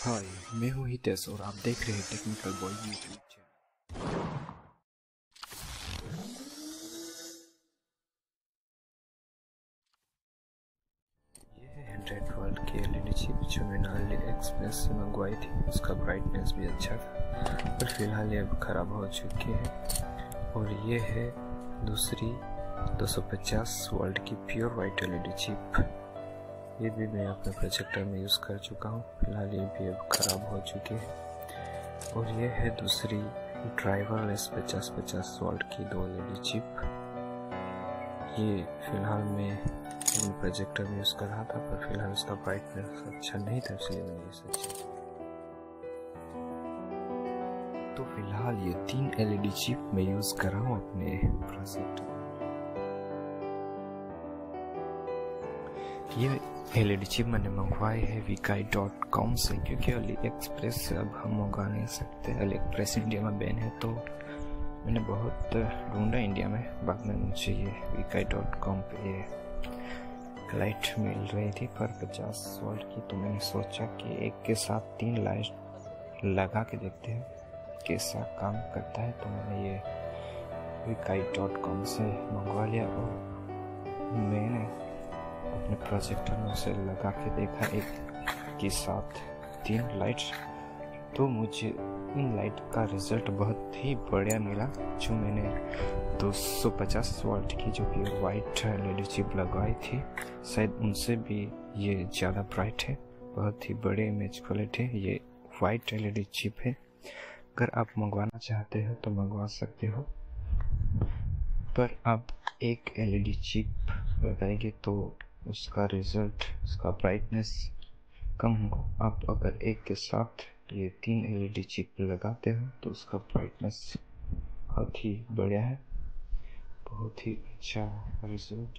हाय, मैं हूँ हितेश और आप देख रहे हैं टेक्निकल बॉय यूट्यूब चैनल। ये है 100 वाट की एलईडी चिप जो मैंने अली एक्सप्रेस से मंगवाई थी। उसका ब्राइटनेस भी अच्छा था, पर फिलहाल ये अब खराब हो चुकी है। और ये है दूसरी 250 वाट की प्योर वाइट एलईडी चिप। ये भी मैं अपने प्रोजेक्टर में यूज़ कर चुका हूँ। फिलहाल ये भी अब खराब हो चुकी है। और ये है दूसरी ड्राइवरलेस 50-50 वाट की 2 एलईडी चिप। ये फिलहाल मैं अपने प्रोजेक्टर में यूज़ कर रहा था, पर फिलहाल उसका ब्राइटनेस अच्छा नहीं था, इसलिए मैंने इसे चेंज किया। तो फिलहाल ये 3 एलईडी चिप मैं यूज़ कर रहा हूँ अपने प्रोजेक्टर। ये एलईडी चिप मैंने मंगवाई है vikai.com से, क्योंकि अली एक्सप्रेस से अब हम मंगवा नहीं सकते। अली एक्सप्रेस इंडिया में बैन है, तो मैंने बहुत ढूंढा इंडिया में। बाद में मुझे ये vikai.com पे ये लाइट मिल रही थी पर 50 वाट की। तो मैंने सोचा कि एक के साथ 3 लाइट लगा के देखते हैं कैसा काम करता है। तो मैंने ये vikai.com से मंगवा लिया और मैंने अपने प्रोजेक्टर में उसे लगा के देखा एक के साथ 3 लाइट्स। तो मुझे इन लाइट का रिजल्ट बहुत ही बढ़िया मिला। जो मैंने 250 वाट की जो प्योर वाइट एलईडी चिप लगवाई थी, शायद उनसे भी ये ज़्यादा ब्राइट है। बहुत ही बड़े इमेज क्वालिटी है। ये वाइट एलईडी चिप है। अगर आप मंगवाना चाहते हो तो मंगवा सकते हो, पर आप एक एलईडी चिप लगाएंगे तो उसका रिजल्ट, उसका ब्राइटनेस कम हो। आप अगर एक के साथ ये 3 एलईडी चिप लगाते हो तो उसका ब्राइटनेस बहुत ही बढ़िया है, बहुत ही अच्छा रिजल्ट।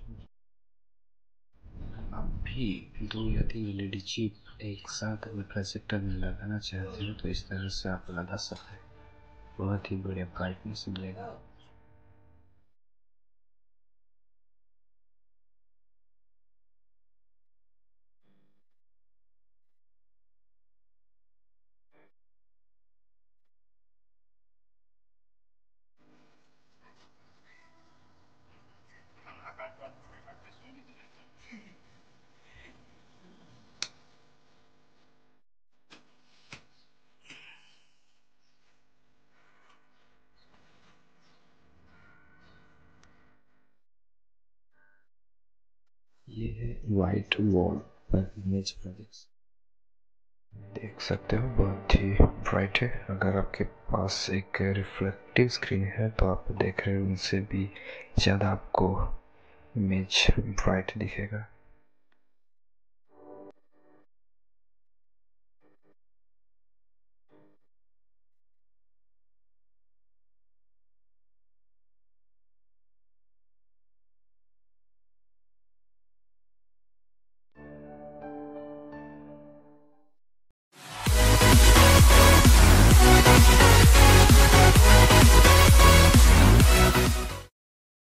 आप भी 2 या 3 एलईडी चिप एक साथ अगर प्रोजेक्टर में लगाना चाहते हो तो इस तरह से आप लगा सकते हैं। बहुत ही बढ़िया ब्राइटनेस मिलेगा। ये है वाइट वॉल पर इमेज प्रोजेक्ट, देख सकते हो बहुत ही ब्राइट है। अगर आपके पास एक रिफ्लेक्टिव स्क्रीन है तो आप देख रहे हो उनसे भी ज़्यादा आपको इमेज ब्राइट दिखेगा।